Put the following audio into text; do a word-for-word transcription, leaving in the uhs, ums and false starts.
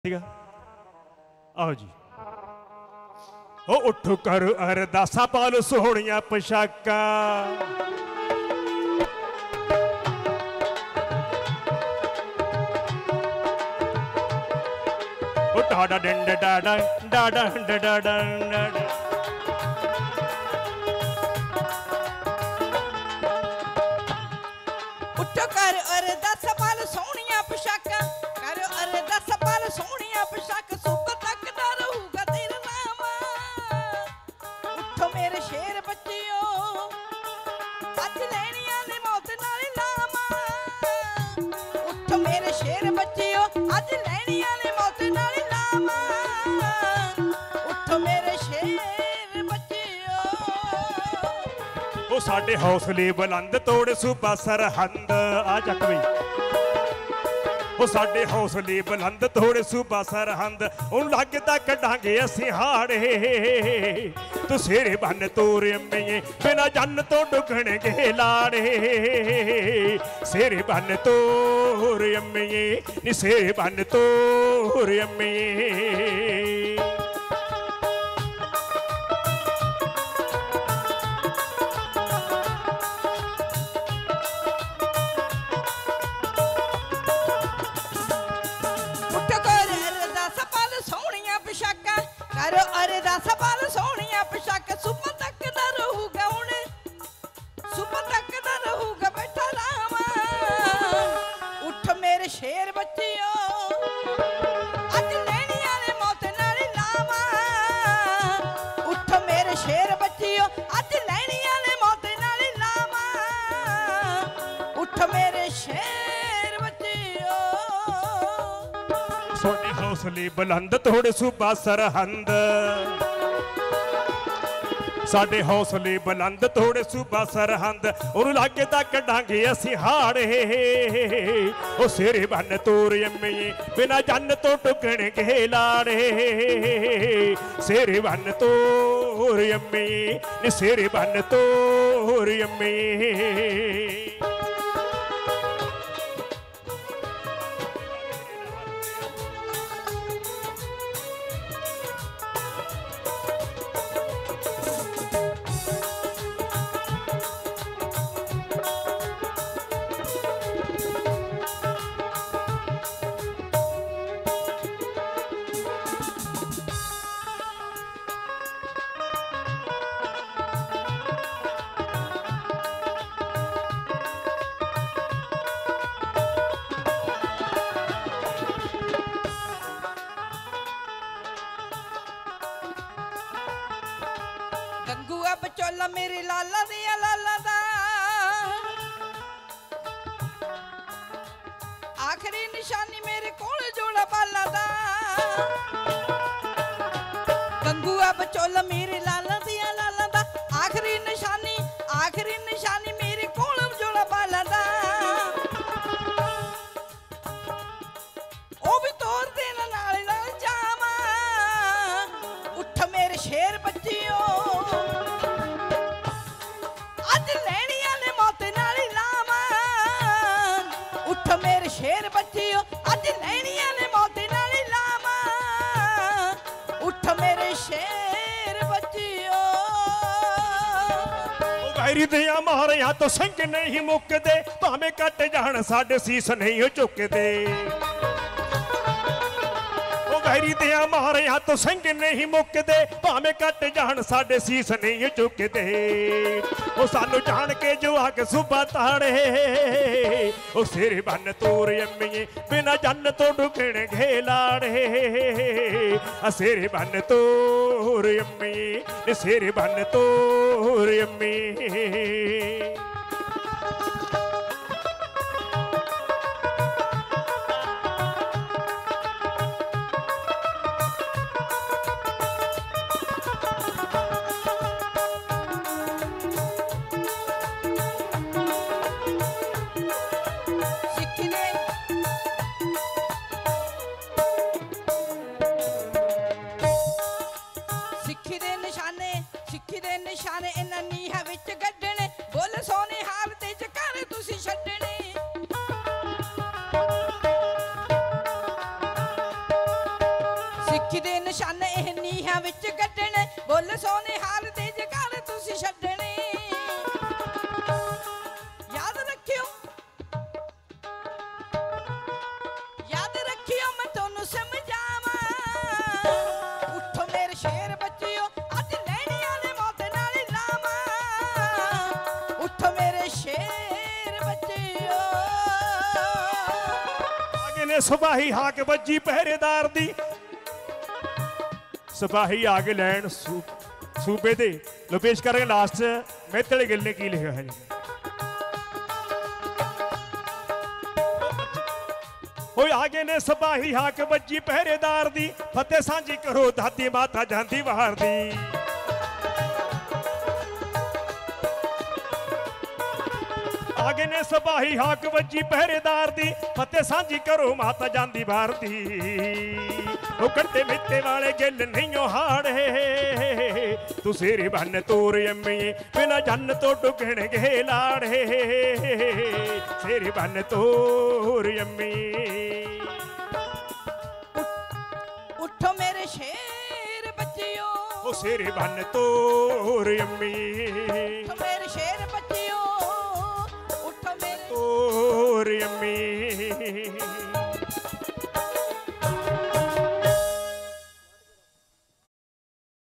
ठीक है आओ जी। ओ उठ कर अरदासा पाल सोहणिया पोशाका ओ डाडा डंड डाडा डाडा डाडा डाडा उठ कर अरदासा पाल सोहणिया पोशाका कर अरदासा पाल सोहणिया पोशाका सुबह तक ना रहूगा तेरा नाम। उठो मेरे शेर बच्चियो अज लैनिया ने मौत नाल लामा। उठो मेरे शेर बच्चियो अज लैनिया ने मौत नाल लामा। उठो मेरे शेर बच्चियो ओ साडे हौसले बुलंद तोड़ सूबा सरहंद आ जक बई। ओ साडे हौसले बुलंद थोड़े सूबा सरहंद उन लगदा कढांगे असीं हाड़े। तू सिर बन तोरे में बिना जन तो डुगणगे लाड़े। सिर बन तोरे में नी सिर बन तोरे में। करो अरदासा पाल सोहणिया पोशाका सुबह तक ना रहूगा हुण सुबह तक ना रहूगा बैठा रामा। उठ मेरे शेर बच्चियो अज लैनिया ने मौत नाल लामा। उठ मेरे शेर बच्चियो अज लैनिया ने मौत नाल लामा। उठ मेरे शेर बच्चियो सोने हौसले बुलंद थोड़े सूबा सरहंद साडे हौसले बुलंद थोड़े सूबा सरहंद उन्होंने लागे तक कढांगे असीं हाड़े। ओ सिर बन तोरे में बिना जन तो डुगणगे लाड़े। सिर बन तोरे में सिर बन तोरे में। गंगूआ बचोला मेरे लाला दिया लाला दा आखिरी निशानी मेरे कोल जोड़ा बाला दा। गंगूआ बचोला मेरे लाला दिया लाला दा आखिरी निशानी आखिरी निशानी मेरे कोल जोड़ा बाला दा। ओ भी तोड़ देना नाल नाल जामा। उठ मेरे शेर बच्चियो मेरे शेर बच्चियो अज लैनिया ने मौत नाल लामा। उठ मेरे शेर बच्चियो वैरी दिया मारिया तो संग नहीं मुकदे भावें कट जान साडे सीस नहीं झुकदे। वैरी दिया मारिया तो संग नहीं मुकदे भावें कट जान साडे सीस नहीं झुकदे। ओ सानू जान के जो आके सुबह ताड़े। ओ सिर बन तोरे में बिना जन तो डुगणगे लाड़े। सिर बन तोरे में सिर बन तोरे में। सिक्खी दे निशाने सिक्खी दे निशाने इन्हां नीहां विच गड्ढने बोल सोने ਸਿੱਖੀ ਦੇ ਨਿਸ਼ਾਨੇ ਇਹ ਨੀਹਾਂ ਵਿੱਚ ਕੱਢਣੇ ਬੋਲੇ ਸੋਨੇ ਹਾਲ ਦੇ ਜਗਾਰੇ ਤੁਸੀਂ ਛੱਡਣੇ ਯਾਦ ਰੱਖਿਓ ਯਾਦ ਰੱਖਿਓ ਮੈਂ ਤੁਹਾਨੂੰ ਸਮਝਾਵਾਂ ਉੱਠੋ ਮੇਰੇ ਸ਼ੇਰ ਬੱਚਿਓ ਅੱਜ ਲੈਣੀਆਂ ਨੇ ਮੌਤ ਨਾਲ ਹੀ ਲਾਵਾਂ ਉੱਠੋ ਮੇਰੇ ਸ਼ੇਰ ਬੱਚਿਓ आगे ने सिपाही हाक बजी पहरेदार दी सिपाही आगे लैंड सूबे दे लो पेश करेंगे लास्ट मैतड़े गिल ने की लिखा है हो आगे ने सिपाही हाक बजी पहरेदार दी फतेह सांझी करो दादी माता जांदी बाहर दी आगे ने सिपाही हाक बजी पहरेदार दी फतेह सांझी करो माता जांदी बाहर दी ओ कट्टे मित्ते वाले गिल नहीं हाड़े तू सिर बन तोर अम्मी बिना जन तो डुगण गे लाड़े सिर बन तोर अम्मी उठो मेरे शेर बच्चियों ओ सिर बन तोर अम्मी उठो मेरे शेर